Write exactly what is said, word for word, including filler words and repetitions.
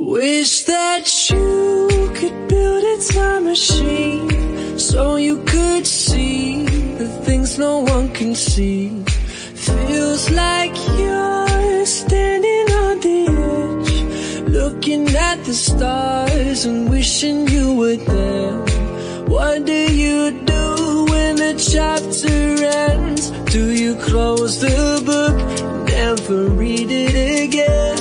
Wish that you could build a time machine so you could see the things no one can see. Feels like you're standing on the edge, looking at the stars and wishing you were there. What do you do when the chapter ends? Do you close the book, never read it again?